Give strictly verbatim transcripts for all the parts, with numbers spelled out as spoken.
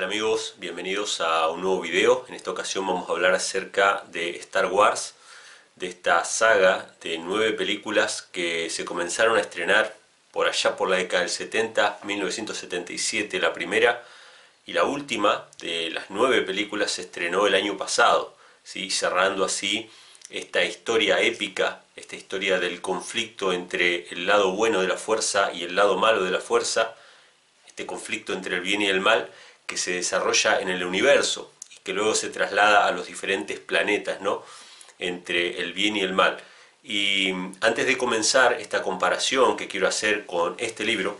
amigos? Bienvenidos a un nuevo video. En esta ocasión vamos a hablar acerca de Star Wars, de esta saga de nueve películas que se comenzaron a estrenar por allá por la década del setenta, mil novecientos setenta y siete la primera, y la última de las nueve películas se estrenó el año pasado, ¿sí? Cerrando así esta historia épica, esta historia del conflicto entre el lado bueno de la fuerza y el lado malo de la fuerza, este conflicto entre el bien y el mal que se desarrolla en el universo y que luego se traslada a los diferentes planetas, ¿no? Entre el bien y el mal. Y antes de comenzar esta comparación que quiero hacer con este libro,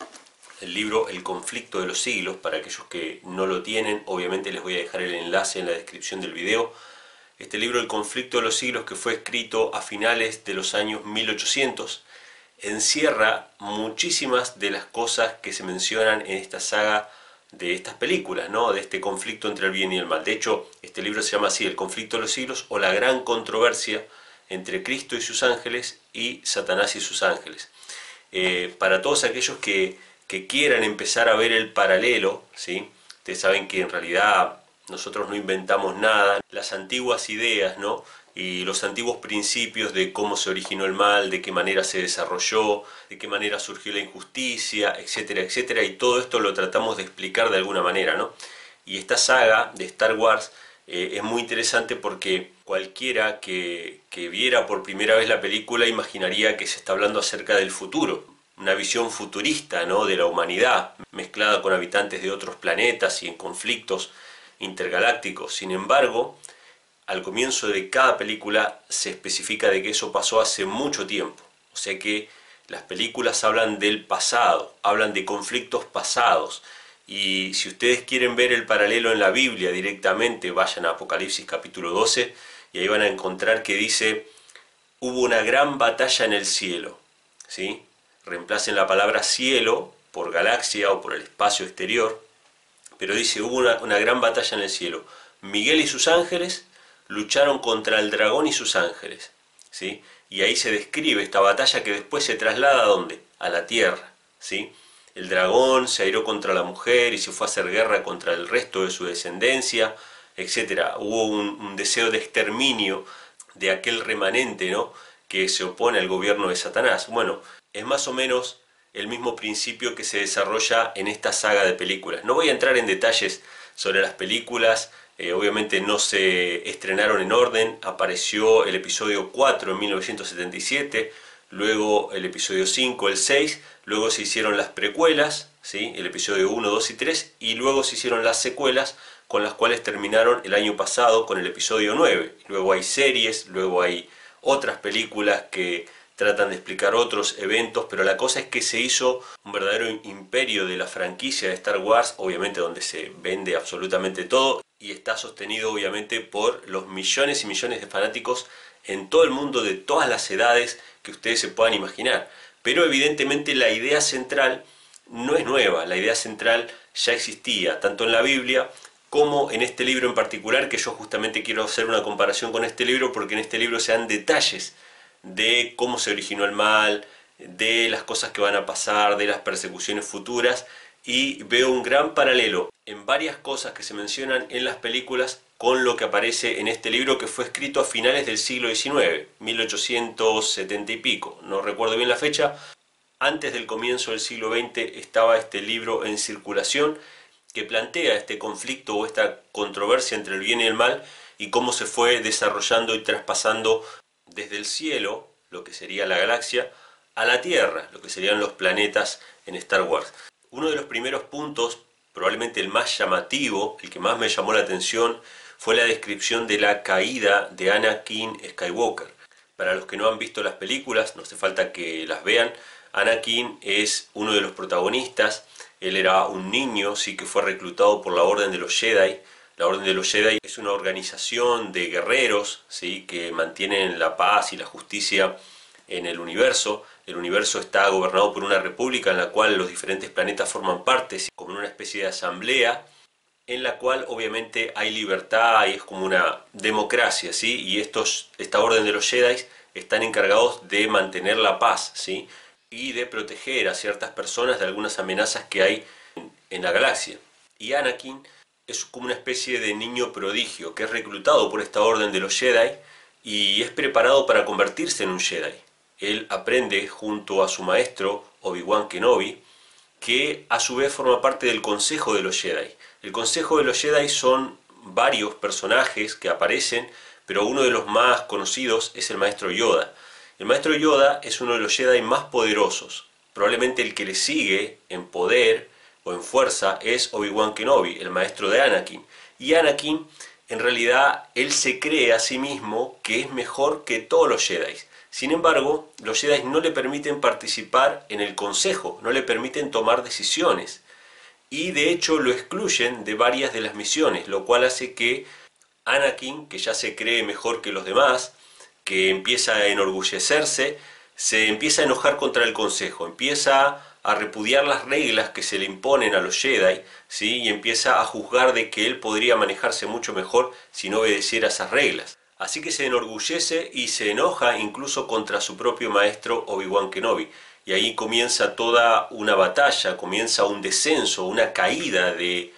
el libro El conflicto de los siglos, para aquellos que no lo tienen, obviamente les voy a dejar el enlace en la descripción del video. Este libro El conflicto de los siglos, que fue escrito a finales de los años mil ochocientos, encierra muchísimas de las cosas que se mencionan en esta saga de estas películas, ¿no? De este conflicto entre el bien y el mal. De hecho, este libro se llama así, El conflicto de los siglos, o la gran controversia entre Cristo y sus ángeles y Satanás y sus ángeles. Eh, para todos aquellos que, que quieran empezar a ver el paralelo, ¿sí? Ustedes saben que en realidad nosotros no inventamos nada. Las antiguas ideas, ¿no? Y los antiguos principios de cómo se originó el mal, de qué manera se desarrolló, de qué manera surgió la injusticia, etcétera, etcétera, y todo esto lo tratamos de explicar de alguna manera, ¿no? Y esta saga de Star Wars eh, es muy interesante porque cualquiera que, que viera por primera vez la película imaginaría que se está hablando acerca del futuro, una visión futurista, ¿no? De la humanidad, mezclada con habitantes de otros planetas y en conflictos intergalácticos. Sin embargo, al comienzo de cada película se especifica de que eso pasó hace mucho tiempo. O sea que las películas hablan del pasado, hablan de conflictos pasados. Y si ustedes quieren ver el paralelo en la Biblia directamente, vayan a Apocalipsis capítulo doce y ahí van a encontrar que dice: hubo una gran batalla en el cielo, ¿sí? Reemplacen la palabra cielo por galaxia o por el espacio exterior, pero dice: hubo una, una gran batalla en el cielo. Miguel y sus ángeles lucharon contra el dragón y sus ángeles, ¿sí? Y ahí se describe esta batalla que después se traslada ¿a dónde? A la tierra, ¿sí? El dragón se airó contra la mujer y se fue a hacer guerra contra el resto de su descendencia, etcétera. Hubo un, un deseo de exterminio de aquel remanente, ¿no? Que se opone al gobierno de Satanás. Bueno, es más o menos el mismo principio que se desarrolla en esta saga de películas. No voy a entrar en detalles sobre las películas. Eh, obviamente no se estrenaron en orden. Apareció el episodio cuatro en mil novecientos setenta y siete, luego el episodio cinco, el seis, luego se hicieron las precuelas, ¿sí? El episodio uno, dos y tres, y luego se hicieron las secuelas, con las cuales terminaron el año pasado con el episodio nueve. Luego hay series, luego hay otras películas que tratan de explicar otros eventos, pero la cosa es que se hizo un verdadero imperio de la franquicia de Star Wars, obviamente donde se vende absolutamente todo, y está sostenido obviamente por los millones y millones de fanáticos en todo el mundo, de todas las edades que ustedes se puedan imaginar. Pero evidentemente la idea central no es nueva, la idea central ya existía, tanto en la Biblia como en este libro en particular, que yo justamente quiero hacer una comparación con este libro, porque en este libro se dan detalles de cómo se originó el mal, de las cosas que van a pasar, de las persecuciones futuras, y veo un gran paralelo en varias cosas que se mencionan en las películas con lo que aparece en este libro, que fue escrito a finales del siglo diecinueve, mil ochocientos setenta y pico, no recuerdo bien la fecha. Antes del comienzo del siglo veinte estaba este libro en circulación que plantea este conflicto o esta controversia entre el bien y el mal y cómo se fue desarrollando y traspasando desde el cielo, lo que sería la galaxia, a la Tierra, lo que serían los planetas en Star Wars. Uno de los primeros puntos, probablemente el más llamativo, el que más me llamó la atención, fue la descripción de la caída de Anakin Skywalker. Para los que no han visto las películas, no hace falta que las vean. Anakin es uno de los protagonistas. Él era un niño, sí, que fue reclutado por la Orden de los Jedi. La Orden de los Jedi es una organización de guerreros, ¿sí? Que mantienen la paz y la justicia en el universo. El universo está gobernado por una república en la cual los diferentes planetas forman parte, ¿sí? Como una especie de asamblea, en la cual obviamente hay libertad y es como una democracia, ¿sí? Y estos, esta Orden de los Jedi están encargados de mantener la paz, ¿sí? Y de proteger a ciertas personas de algunas amenazas que hay en, en la galaxia. y Anakin es como una especie de niño prodigio que es reclutado por esta orden de los Jedi y es preparado para convertirse en un Jedi. Él aprende junto a su maestro Obi-Wan Kenobi, que a su vez forma parte del Consejo de los Jedi. El Consejo de los Jedi son varios personajes que aparecen, pero uno de los más conocidos es el Maestro Yoda. El Maestro Yoda es uno de los Jedi más poderosos. Probablemente el que le sigue en poder o en fuerza es Obi-Wan Kenobi, el maestro de Anakin. Y Anakin, en realidad, él se cree a sí mismo que es mejor que todos los Jedi. Sin embargo, los Jedi no le permiten participar en el consejo, no le permiten tomar decisiones. Y de hecho lo excluyen de varias de las misiones, lo cual hace que Anakin, que ya se cree mejor que los demás, que empieza a enorgullecerse, se empieza a enojar contra el consejo, empieza a repudiar las reglas que se le imponen a los Jedi, ¿sí? Y empieza a juzgar de que él podría manejarse mucho mejor si no obedeciera esas reglas. Así que se enorgullece y se enoja incluso contra su propio maestro Obi-Wan Kenobi. Y ahí comienza toda una batalla, comienza un descenso, una caída de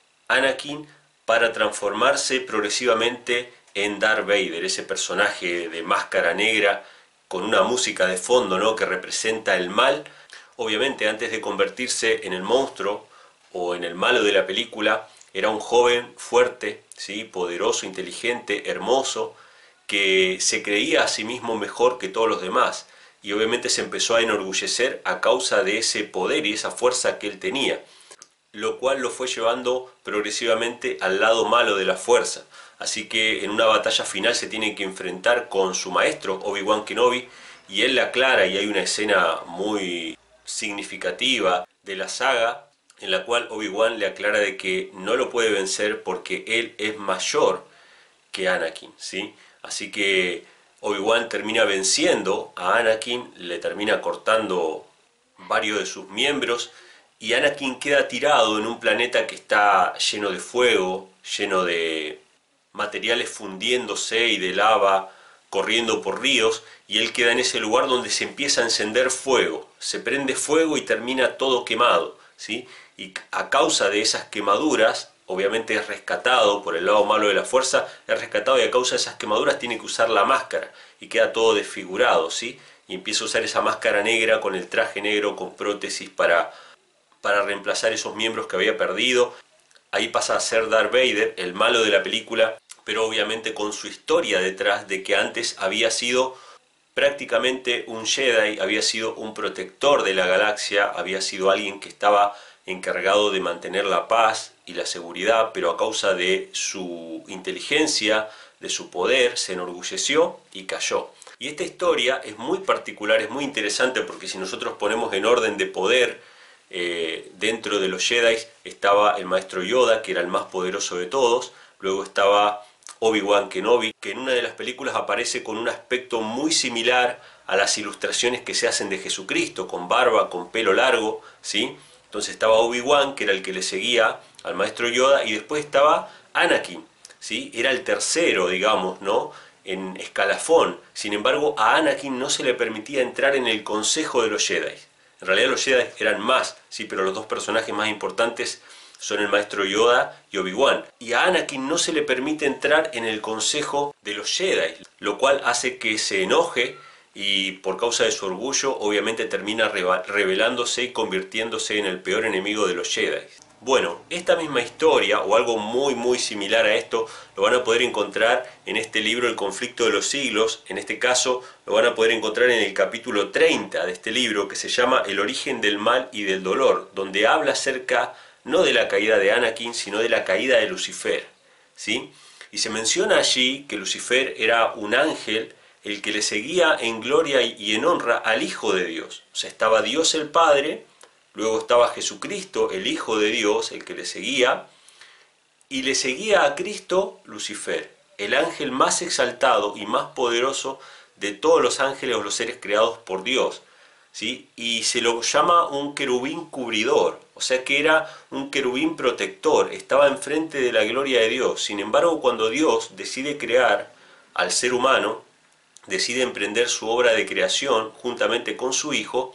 Anakin para transformarse progresivamente en Darth Vader, ese personaje de máscara negra con una música de fondo, ¿no?, que representa el mal. Obviamente, antes de convertirse en el monstruo o en el malo de la película, era un joven fuerte, ¿sí?, poderoso, inteligente, hermoso, que se creía a sí mismo mejor que todos los demás. Y obviamente se empezó a enorgullecer a causa de ese poder y esa fuerza que él tenía, lo cual lo fue llevando progresivamente al lado malo de la fuerza. Así que en una batalla final se tiene que enfrentar con su maestro Obi-Wan Kenobi, y él le aclara, y hay una escena muy significativa de la saga en la cual Obi-Wan le aclara de que no lo puede vencer porque él es mayor que Anakin, ¿sí? Así que Obi-Wan termina venciendo a Anakin, le termina cortando varios de sus miembros, y Anakin queda tirado en un planeta que está lleno de fuego, lleno de materiales fundiéndose y de lava corriendo por ríos, y él queda en ese lugar donde se empieza a encender fuego, se prende fuego y termina todo quemado, ¿sí? Y a causa de esas quemaduras, obviamente es rescatado por el lado malo de la fuerza, es rescatado, y a causa de esas quemaduras tiene que usar la máscara y queda todo desfigurado, ¿sí? Y empieza a usar esa máscara negra con el traje negro, con prótesis para, para reemplazar esos miembros que había perdido. Ahí pasa a ser Darth Vader, el malo de la película, pero obviamente con su historia detrás de que antes había sido prácticamente un Jedi, había sido un protector de la galaxia, había sido alguien que estaba encargado de mantener la paz y la seguridad, pero a causa de su inteligencia, de su poder, se enorgulleció y cayó. Y esta historia es muy particular, es muy interesante, porque si nosotros ponemos en orden de poder, eh, dentro de los Jedi estaba el maestro Yoda, que era el más poderoso de todos, luego estaba Obi-Wan Kenobi, que en una de las películas aparece con un aspecto muy similar a las ilustraciones que se hacen de Jesucristo, con barba, con pelo largo, ¿sí? Entonces estaba Obi-Wan, que era el que le seguía al maestro Yoda, y después estaba Anakin, ¿sí? Era el tercero, digamos, ¿no?, en escalafón. Sin embargo, a Anakin no se le permitía entrar en el Consejo de los Jedi. En realidad los Jedi eran más, sí, pero los dos personajes más importantes son el maestro Yoda y Obi-Wan. Y a Anakin no se le permite entrar en el Consejo de los Jedi, lo cual hace que se enoje, y por causa de su orgullo obviamente termina rebelándose y convirtiéndose en el peor enemigo de los Jedi. Bueno, esta misma historia, o algo muy muy similar a esto, lo van a poder encontrar en este libro El conflicto de los siglos. En este caso lo van a poder encontrar en el capítulo treinta de este libro, que se llama El origen del mal y del dolor, donde habla acerca no de la caída de Anakin, sino de la caída de Lucifer, ¿sí? Y se menciona allí que Lucifer era un ángel, el que le seguía en gloria y en honra al Hijo de Dios. O sea, estaba Dios el Padre, luego estaba Jesucristo, el Hijo de Dios, el que le seguía, y le seguía a Cristo Lucifer, el ángel más exaltado y más poderoso de todos los ángeles o los seres creados por Dios, ¿sí? Y se lo llama un querubín cubridor, o sea que era un querubín protector, estaba enfrente de la gloria de Dios. Sin embargo, cuando Dios decide crear al ser humano, decide emprender su obra de creación juntamente con su Hijo,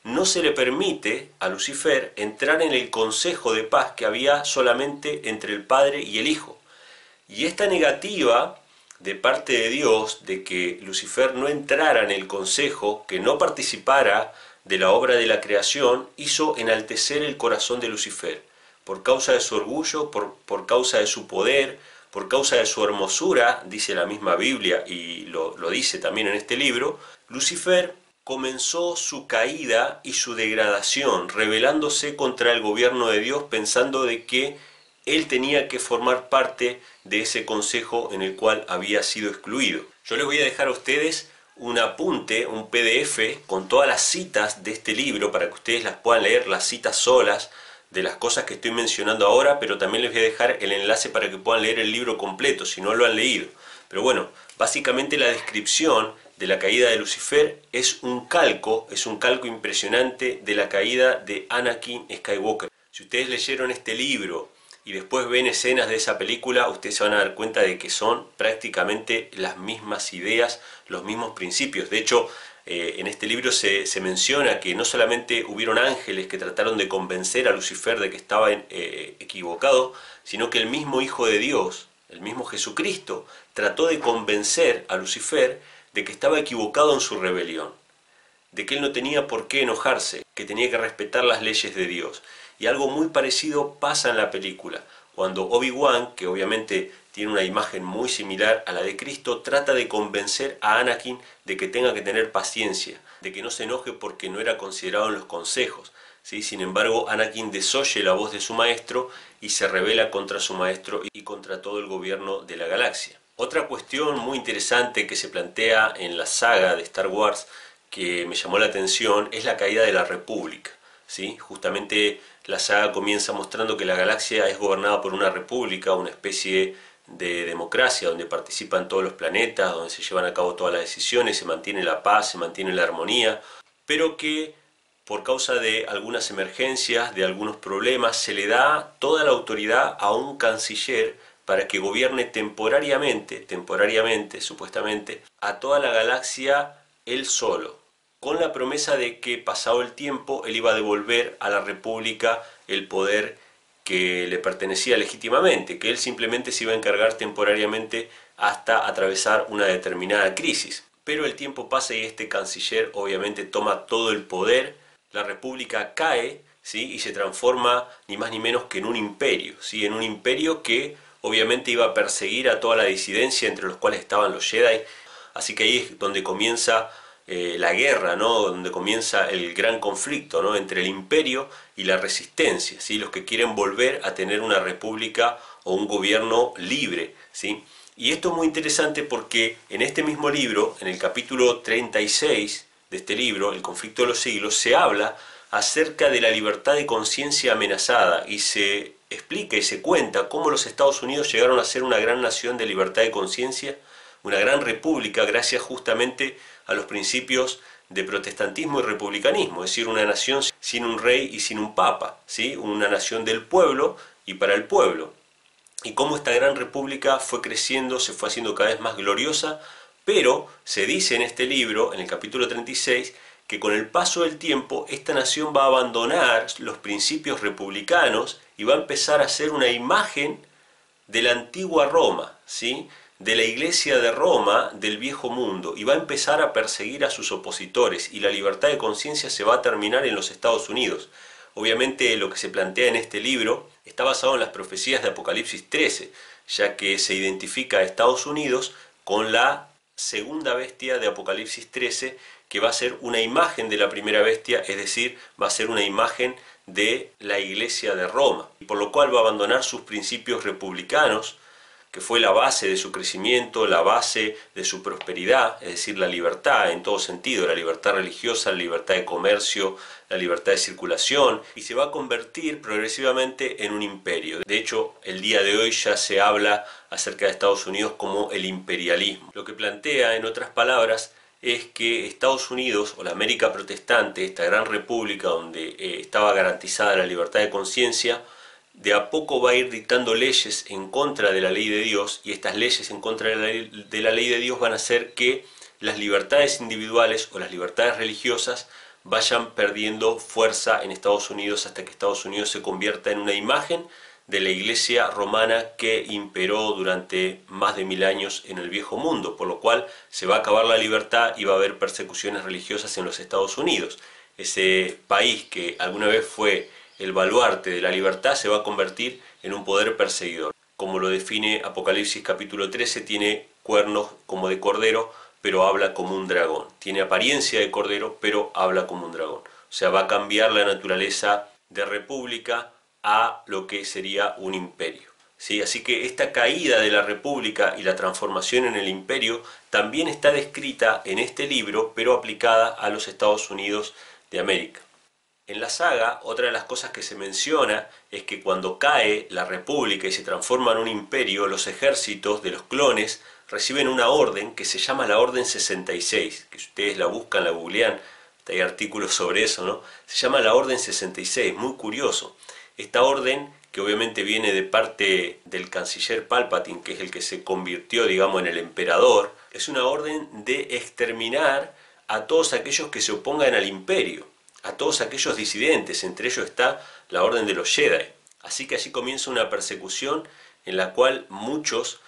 no se le permite a Lucifer entrar en el consejo de paz que había solamente entre el Padre y el Hijo. Y esta negativa de parte de Dios de que Lucifer no entrara en el consejo, que no participara de la obra de la creación, hizo enaltecer el corazón de Lucifer. Por causa de su orgullo, por, por causa de su poder, por causa de su hermosura, dice la misma Biblia y lo, lo dice también en este libro, Lucifer comenzó su caída y su degradación, rebelándose contra el gobierno de Dios, pensando de que él tenía que formar parte de ese consejo en el cual había sido excluido. Yo les voy a dejar a ustedes un apunte, un P D F con todas las citas de este libro para que ustedes las puedan leer, las citas solas de las cosas que estoy mencionando ahora, pero también les voy a dejar el enlace para que puedan leer el libro completo si no lo han leído. Pero bueno, básicamente la descripción de la caída de Lucifer es un calco, es un calco impresionante de la caída de Anakin Skywalker. Si ustedes leyeron este libro y después ven escenas de esa película, ustedes se van a dar cuenta de que son prácticamente las mismas ideas, los mismos principios. De hecho, eh, en este libro se, se menciona que no solamente hubieron ángeles que trataron de convencer a Lucifer de que estaba eh, equivocado, sino que el mismo Hijo de Dios, el mismo Jesucristo, trató de convencer a Lucifer de que estaba equivocado en su rebelión, de que él no tenía por qué enojarse, que tenía que respetar las leyes de Dios. Y algo muy parecido pasa en la película, cuando Obi-Wan, que obviamente tiene una imagen muy similar a la de Cristo, trata de convencer a Anakin de que tenga que tener paciencia, de que no se enoje porque no era considerado en los consejos, ¿sí? Sin embargo, Anakin desoye la voz de su maestro y se rebela contra su maestro y contra todo el gobierno de la galaxia. Otra cuestión muy interesante que se plantea en la saga de Star Wars que me llamó la atención es la caída de la República, ¿sí? Justamente la saga comienza mostrando que la galaxia es gobernada por una república, una especie de democracia donde participan todos los planetas, donde se llevan a cabo todas las decisiones, se mantiene la paz, se mantiene la armonía, pero que por causa de algunas emergencias, de algunos problemas, se le da toda la autoridad a un canciller para que gobierne temporariamente, temporariamente, supuestamente, a toda la galaxia él solo, con la promesa de que pasado el tiempo él iba a devolver a la República el poder que le pertenecía legítimamente, que él simplemente se iba a encargar temporariamente hasta atravesar una determinada crisis. Pero el tiempo pasa y este canciller obviamente toma todo el poder, la República cae, ¿sí? Y se transforma ni más ni menos que en un imperio, ¿sí? En un imperio que obviamente iba a perseguir a toda la disidencia, entre los cuales estaban los Jedi. Así que ahí es donde comienza eh, la guerra, ¿no? Donde comienza el gran conflicto, ¿no? Entre el imperio y la resistencia, ¿sí? Los que quieren volver a tener una república o un gobierno libre, ¿sí? Y esto es muy interesante porque en este mismo libro, en el capítulo treinta y seis de este libro, El conflicto de los siglos, se habla acerca de la libertad de conciencia amenazada y se explica y se cuenta cómo los Estados Unidos llegaron a ser una gran nación de libertad de conciencia, una gran república gracias justamente a los principios de protestantismo y republicanismo, es decir, una nación sin un rey y sin un papa, ¿sí? Una nación del pueblo y para el pueblo. Y cómo esta gran república fue creciendo, se fue haciendo cada vez más gloriosa, pero se dice en este libro, en el capítulo treinta y seis, que con el paso del tiempo esta nación va a abandonar los principios republicanos y va a empezar a ser una imagen de la antigua Roma, ¿sí? De la iglesia de Roma del viejo mundo, y va a empezar a perseguir a sus opositores y la libertad de conciencia se va a terminar en los Estados Unidos. Obviamente lo que se plantea en este libro está basado en las profecías de Apocalipsis trece, ya que se identifica a Estados Unidos con la segunda bestia de Apocalipsis trece, que va a ser una imagen de la primera bestia, es decir, va a ser una imagen de la iglesia de Roma, y por lo cual va a abandonar sus principios republicanos, que fue la base de su crecimiento, la base de su prosperidad, es decir, la libertad en todo sentido, la libertad religiosa, la libertad de comercio, la libertad de circulación, y se va a convertir progresivamente en un imperio. De hecho, el día de hoy ya se habla acerca de Estados Unidos como el imperialismo. Lo que plantea, en otras palabras, es que Estados Unidos, o la América protestante, esta gran república donde eh, estaba garantizada la libertad de conciencia, de a poco va a ir dictando leyes en contra de la ley de Dios, y estas leyes en contra de la ley de, la ley de Dios van a hacer que las libertades individuales o las libertades religiosas vayan perdiendo fuerza en Estados Unidos hasta que Estados Unidos se convierta en una imagen de la iglesia romana que imperó durante más de mil años en el viejo mundo, por lo cual se va a acabar la libertad y va a haber persecuciones religiosas en los Estados Unidos. Ese país que alguna vez fue el baluarte de la libertad se va a convertir en un poder perseguidor. Como lo define Apocalipsis capítulo trece, tiene cuernos como de cordero, pero habla como un dragón. Tiene apariencia de cordero, pero habla como un dragón. O sea, va a cambiar la naturaleza de república a lo que sería un imperio, ¿sí? Así que esta caída de la república y la transformación en el imperio también está descrita en este libro, pero aplicada a los Estados Unidos de América. En la saga, otra de las cosas que se menciona es que cuando cae la república y se transforma en un imperio, los ejércitos de los clones reciben una orden que se llama la Orden sesenta y seis, que si ustedes la buscan, la googlean, hay artículos sobre eso, ¿no? Se llama la Orden sesenta y seis, muy curioso. Esta orden, que obviamente viene de parte del canciller Palpatine, que es el que se convirtió, digamos, en el emperador, es una orden de exterminar a todos aquellos que se opongan al imperio, a todos aquellos disidentes, entre ellos está la Orden de los Jedi. Así que allí comienza una persecución en la cual muchos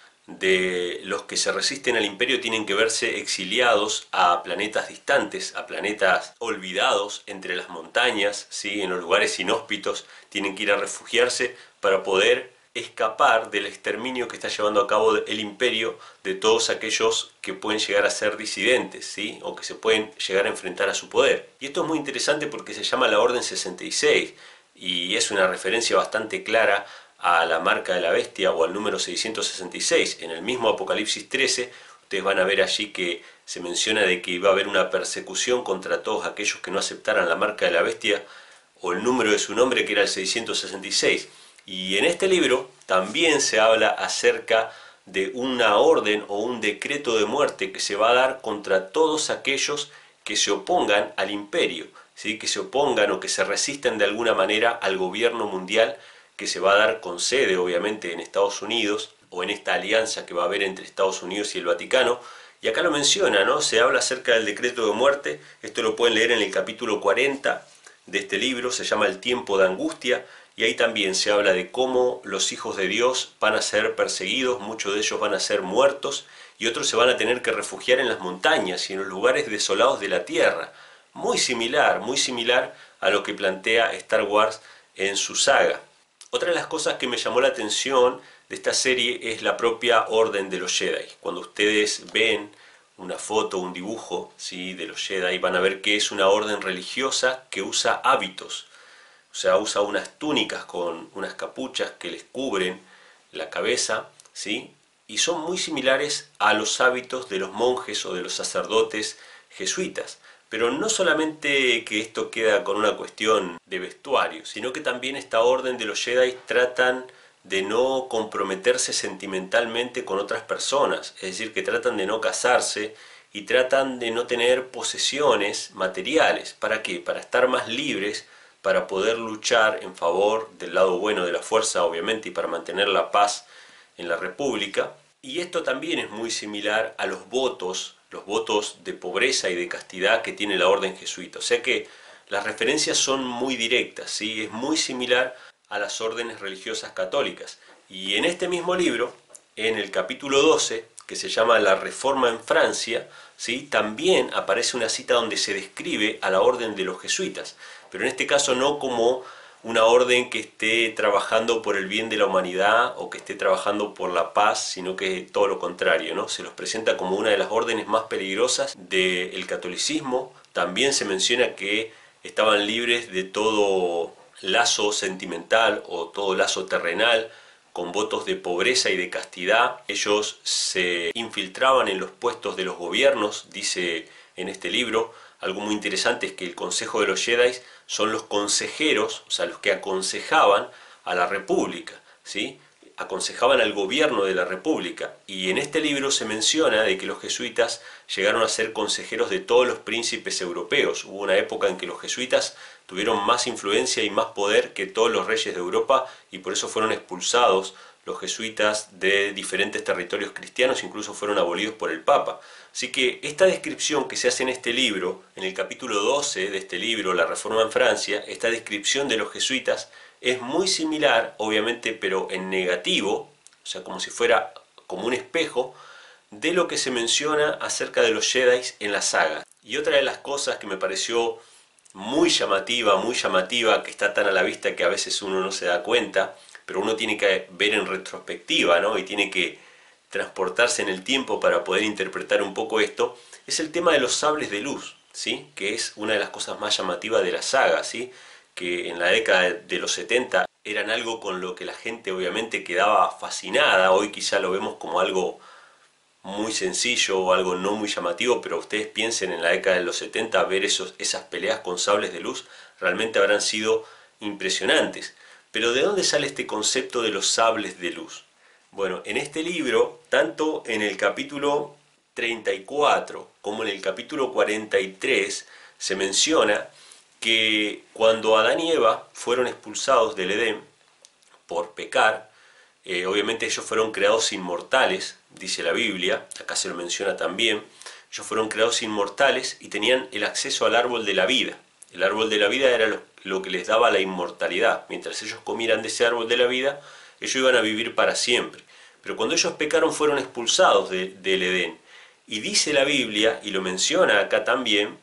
de los que se resisten al imperio tienen que verse exiliados a planetas distantes, a planetas olvidados entre las montañas, ¿sí? En los lugares inhóspitos, tienen que ir a refugiarse para poder escapar del exterminio que está llevando a cabo el imperio de todos aquellos que pueden llegar a ser disidentes, ¿sí? O que se pueden llegar a enfrentar a su poder. Y esto es muy interesante porque se llama la Orden sesenta y seis y es una referencia bastante clara a la marca de la bestia o al número seiscientos sesenta y seis. En el mismo Apocalipsis trece, ustedes van a ver allí que se menciona de que iba a haber una persecución contra todos aquellos que no aceptaran la marca de la bestia o el número de su nombre, que era el seiscientos sesenta y seis. Y en este libro también se habla acerca de una orden o un decreto de muerte que se va a dar contra todos aquellos que se opongan al imperio, ¿sí? Que se opongan o que se resistan de alguna manera al gobierno mundial, que se va a dar con sede obviamente en Estados Unidos, o en esta alianza que va a haber entre Estados Unidos y el Vaticano. Y acá lo menciona, ¿no? Se habla acerca del decreto de muerte. Esto lo pueden leer en el capítulo cuarenta de este libro, se llama El tiempo de angustia, y ahí también se habla de cómo los hijos de Dios van a ser perseguidos, muchos de ellos van a ser muertos, y otros se van a tener que refugiar en las montañas y en los lugares desolados de la tierra. Muy similar, muy similar a lo que plantea Star Wars en su saga. Otra de las cosas que me llamó la atención de esta serie es la propia Orden de los Jedi. Cuando ustedes ven una foto, un dibujo, ¿sí?, de los Jedi, van a ver que es una orden religiosa que usa hábitos. O sea, usa unas túnicas con unas capuchas que les cubren la cabeza, ¿sí? Y son muy similares a los hábitos de los monjes o de los sacerdotes jesuitas. Pero no solamente que esto queda con una cuestión de vestuario, sino que también esta orden de los Jedi tratan de no comprometerse sentimentalmente con otras personas, es decir, que tratan de no casarse y tratan de no tener posesiones materiales. ¿Para qué? Para estar más libres, para poder luchar en favor del lado bueno de la fuerza, obviamente, y para mantener la paz en la República. Y esto también es muy similar a los votos, los votos de pobreza y de castidad que tiene la orden jesuita. O sea que las referencias son muy directas, ¿sí? Es muy similar a las órdenes religiosas católicas. Y en este mismo libro, en el capítulo doce, que se llama La Reforma en Francia, ¿sí?, también aparece una cita donde se describe a la orden de los jesuitas, pero en este caso no como una orden que esté trabajando por el bien de la humanidad o que esté trabajando por la paz, sino que todo lo contrario, ¿no? Se los presenta como una de las órdenes más peligrosas del catolicismo. También se menciona que estaban libres de todo lazo sentimental o todo lazo terrenal, con votos de pobreza y de castidad. Ellos se infiltraban en los puestos de los gobiernos, dice en este libro. Algo muy interesante es que el Consejo de los Jedi son los consejeros, o sea, los que aconsejaban a la República, ¿sí? Aconsejaban al gobierno de la República. Y en este libro se menciona de que los jesuitas llegaron a ser consejeros de todos los príncipes europeos. Hubo una época en que los jesuitas tuvieron más influencia y más poder que todos los reyes de Europa, y por eso fueron expulsados los jesuitas de diferentes territorios cristianos, incluso fueron abolidos por el Papa. Así que esta descripción que se hace en este libro, en el capítulo doce de este libro, La Reforma en Francia, esta descripción de los jesuitas es muy similar, obviamente, pero en negativo, o sea, como si fuera como un espejo, de lo que se menciona acerca de los Jedi en la saga. Y otra de las cosas que me pareció muy llamativa, muy llamativa, que está tan a la vista que a veces uno no se da cuenta, pero uno tiene que ver en retrospectiva, ¿no? Y tiene que transportarse en el tiempo para poder interpretar un poco esto, es el tema de los sables de luz, ¿sí? Que es una de las cosas más llamativas de la saga, ¿sí? Que en la década de los setenta eran algo con lo que la gente obviamente quedaba fascinada. Hoy quizá lo vemos como algo muy sencillo o algo no muy llamativo, pero ustedes piensen en la década de los setenta, ver esos, esas peleas con sables de luz realmente habrán sido impresionantes. Pero ¿de dónde sale este concepto de los sables de luz? Bueno, en este libro, tanto en el capítulo treinta y cuatro como en el capítulo cuarenta y tres, se menciona que cuando Adán y Eva fueron expulsados del Edén por pecar, eh, obviamente ellos fueron creados inmortales, dice la Biblia, acá se lo menciona también, ellos fueron creados inmortales y tenían el acceso al árbol de la vida. El árbol de la vida era lo, lo que les daba la inmortalidad. Mientras ellos comieran de ese árbol de la vida, ellos iban a vivir para siempre. Pero cuando ellos pecaron fueron expulsados de, del Edén. Y dice la Biblia, y lo menciona acá también,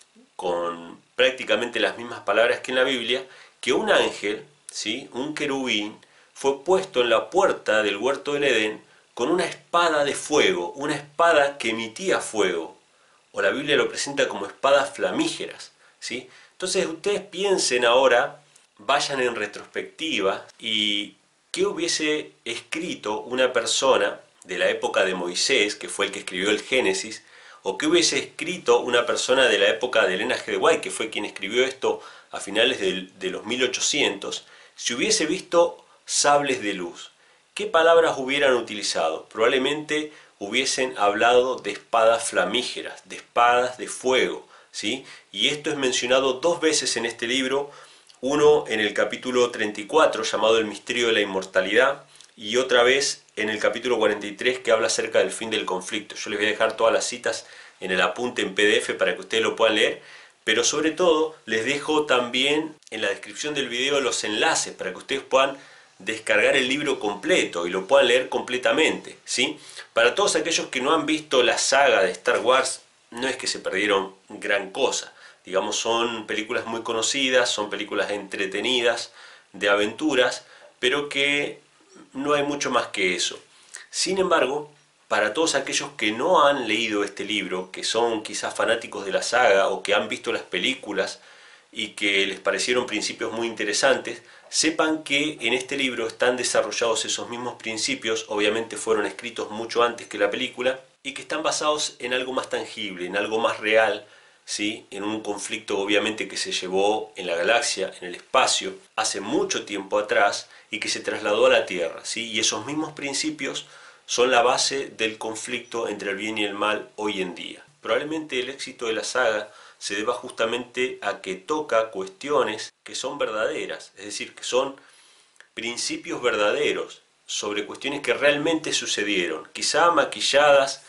con prácticamente las mismas palabras que en la Biblia, que un ángel, ¿sí? Un querubín, fue puesto en la puerta del huerto del Edén con una espada de fuego, una espada que emitía fuego. O la Biblia lo presenta como espadas flamígeras, ¿sí? Entonces ustedes piensen ahora, vayan en retrospectiva y qué hubiese escrito una persona de la época de Moisés, que fue el que escribió el Génesis, o qué hubiese escrito una persona de la época de Elena G. de White, que fue quien escribió esto a finales de, de los mil ochocientos, si hubiese visto sables de luz. ¿Qué palabras hubieran utilizado? Probablemente hubiesen hablado de espadas flamígeras, de espadas de fuego, ¿sí? Y esto es mencionado dos veces en este libro, uno en el capítulo treinta y cuatro, llamado El misterio de la inmortalidad, y otra vez en el capítulo cuarenta y tres, que habla acerca del fin del conflicto. Yo les voy a dejar todas las citas en el apunte en P D F para que ustedes lo puedan leer, pero sobre todo les dejo también en la descripción del video los enlaces para que ustedes puedan descargar el libro completo y lo puedan leer completamente, ¿sí? Para todos aquellos que no han visto la saga de Star Wars, no es que se perdieron gran cosa. Digamos, son películas muy conocidas, son películas entretenidas, de aventuras, pero que no hay mucho más que eso. Sin embargo, para todos aquellos que no han leído este libro, que son quizás fanáticos de la saga o que han visto las películas y que les parecieron principios muy interesantes, sepan que en este libro están desarrollados esos mismos principios, obviamente fueron escritos mucho antes que la película, y que están basados en algo más tangible, en algo más real, ¿sí? En un conflicto obviamente que se llevó en la galaxia, en el espacio, hace mucho tiempo atrás y que se trasladó a la Tierra, ¿sí? Y esos mismos principios son la base del conflicto entre el bien y el mal hoy en día. Probablemente el éxito de la saga se deba justamente a que toca cuestiones que son verdaderas, es decir, que son principios verdaderos sobre cuestiones que realmente sucedieron, quizá maquilladas,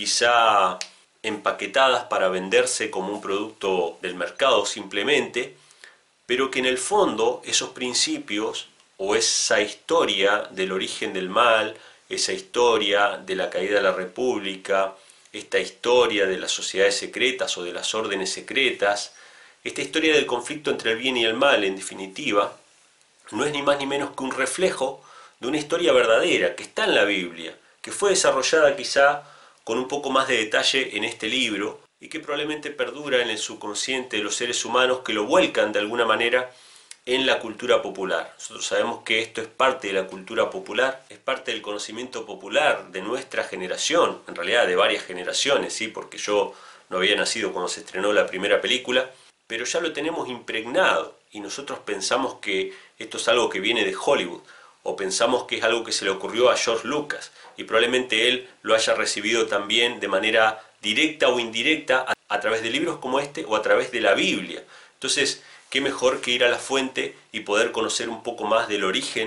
quizá empaquetadas para venderse como un producto del mercado simplemente, pero que en el fondo esos principios o esa historia del origen del mal, esa historia de la caída de la República, esta historia de las sociedades secretas o de las órdenes secretas, esta historia del conflicto entre el bien y el mal, en definitiva, no es ni más ni menos que un reflejo de una historia verdadera que está en la Biblia, que fue desarrollada quizá con un poco más de detalle en este libro y que probablemente perdura en el subconsciente de los seres humanos que lo vuelcan de alguna manera en la cultura popular. Nosotros sabemos que esto es parte de la cultura popular, es parte del conocimiento popular de nuestra generación, en realidad de varias generaciones, ¿sí? Porque yo no había nacido cuando se estrenó la primera película, pero ya lo tenemos impregnado y nosotros pensamos que esto es algo que viene de Hollywood o pensamos que es algo que se le ocurrió a George Lucas y probablemente él lo haya recibido también de manera directa o indirecta a, a través de libros como este o a través de la Biblia. Entonces, qué mejor que ir a la fuente y poder conocer un poco más del origen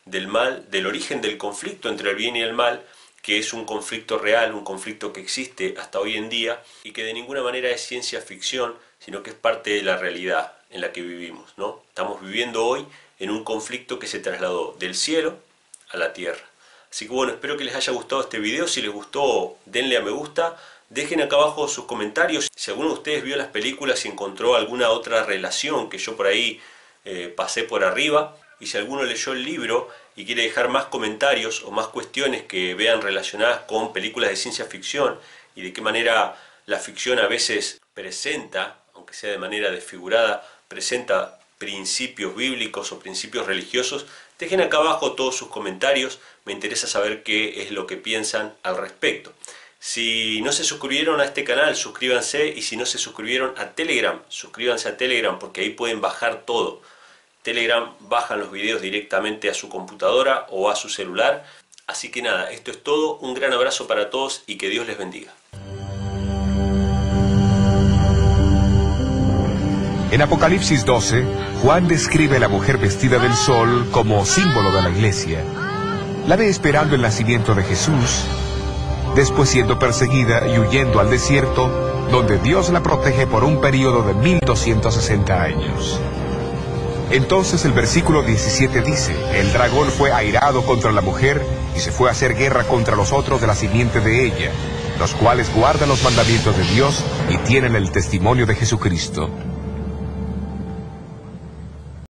del mal, del origen del conflicto entre el bien y el mal, que es un conflicto real, un conflicto que existe hasta hoy en día y que de ninguna manera es ciencia ficción, sino que es parte de la realidad en la que vivimos, ¿no? Estamos viviendo hoy en un conflicto que se trasladó del cielo a la tierra. Así que bueno, espero que les haya gustado este video. Si les gustó, denle a me gusta. Dejen acá abajo sus comentarios. Si alguno de ustedes vio las películas y encontró alguna otra relación que yo por ahí eh, pasé por arriba. Y si alguno leyó el libro y quiere dejar más comentarios o más cuestiones que vean relacionadas con películas de ciencia ficción y de qué manera la ficción a veces presenta, aunque sea de manera desfigurada, presenta principios bíblicos o principios religiosos, dejen acá abajo todos sus comentarios. Me interesa saber qué es lo que piensan al respecto. Si no se suscribieron a este canal, suscríbanse, y si no se suscribieron a Telegram, suscríbanse a Telegram, porque ahí pueden bajar todo. Telegram bajan los videos directamente a su computadora o a su celular. Así que nada, esto es todo. Un gran abrazo para todos y que Dios les bendiga. En Apocalipsis doce, Juan describe a la mujer vestida del sol como símbolo de la iglesia. La ve esperando el nacimiento de Jesús, después siendo perseguida y huyendo al desierto, donde Dios la protege por un período de mil doscientos sesenta años. Entonces el versículo diecisiete dice, el dragón fue airado contra la mujer y se fue a hacer guerra contra los otros de la simiente de ella, los cuales guardan los mandamientos de Dios y tienen el testimonio de Jesucristo.